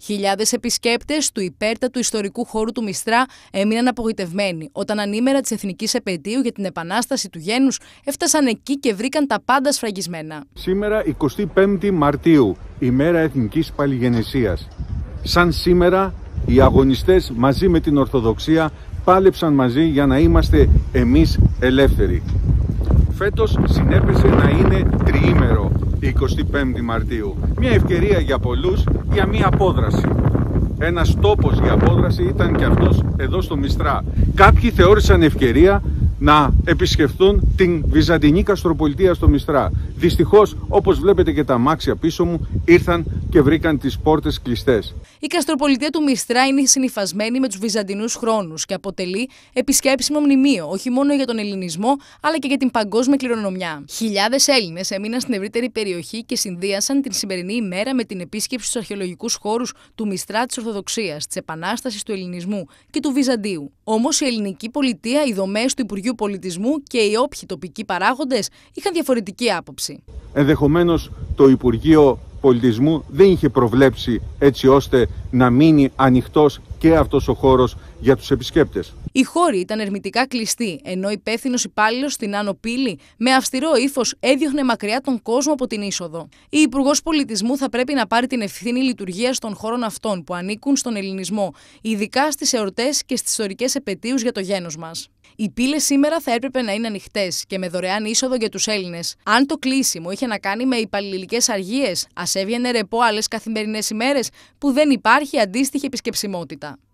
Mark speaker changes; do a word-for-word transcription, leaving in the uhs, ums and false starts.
Speaker 1: Χιλιάδες επισκέπτες του υπέρτατου ιστορικού χώρου του Μυστρά έμειναν απογοητευμένοι όταν ανήμερα της Εθνικής Επετείου για την Επανάσταση του Γένους έφτασαν εκεί και βρήκαν τα πάντα σφραγισμένα.
Speaker 2: Σήμερα, εικοστή πέμπτη Μαρτίου, ημέρα Εθνικής Παλιγενεσίας. Σαν σήμερα, οι αγωνιστές μαζί με την Ορθοδοξία πάλεψαν μαζί για να είμαστε εμείς ελεύθεροι. Φέτος συνέπεσε να είναι τριήμερο η εικοστή πέμπτη Μαρτίου. Μια ευκαιρία για πολλούς για μια απόδραση. Ένας τόπος για απόδραση ήταν και αυτός εδώ στο Μυστρά. Κάποιοι θεώρησαν ευκαιρία να επισκεφθούν την Βυζαντινή Καστροπολιτεία στο Μυστρά. Δυστυχώς, όπως βλέπετε και τα αμάξια πίσω μου, ήρθαν και βρήκαν τις πόρτες κλειστές.
Speaker 1: Η Καστροπολιτεία του Μυστρά είναι συνυφασμένη με τους Βυζαντινούς χρόνους και αποτελεί επισκέψιμο μνημείο όχι μόνο για τον ελληνισμό, αλλά και για την παγκόσμια κληρονομιά. Χιλιάδες Έλληνες έμειναν στην ευρύτερη περιοχή και συνδύασαν την σημερινή ημέρα με την επίσκεψη στους αρχαιολογικούς χώρους του Μυστρά της Ορθοδοξίας, της Επανάστασης του Ελληνισμού και του Βυζαντίου. Όμως η ελληνική πολιτεία, οι δομές του Υπουργείου Πολιτισμού και οι όποιοι τοπικοί παράγοντες είχαν διαφορετική άποψη.
Speaker 2: Ενδεχομένως το Υπουργείο Πολιτισμού δεν είχε προβλέψει έτσι ώστε να μείνει ανοιχτός και αυτός ο χώρος για τους επισκέπτες.
Speaker 1: Οι χώροι ήταν ερμητικά κλειστοί, ενώ υπεύθυνος υπάλληλος στην Άνω Πύλη με αυστηρό ύφος έδιωχνε μακριά τον κόσμο από την είσοδο. Η Υπουργός Πολιτισμού θα πρέπει να πάρει την ευθύνη λειτουργίας των χώρων αυτών που ανήκουν στον ελληνισμό, ειδικά στις εορτές και στις ιστορικές επετείους για το γένος μας. Οι πύλες σήμερα θα έπρεπε να είναι ανοιχτές και με δωρεάν είσοδο για τους Έλληνες. Αν το κλείσιμο είχε να κάνει με υπαλληλικές αργίες, ας έβγαινε ρεπό άλλες καθημερινές ημέρες που δεν υπάρχει αντίστοιχη επισκεψιμότητα.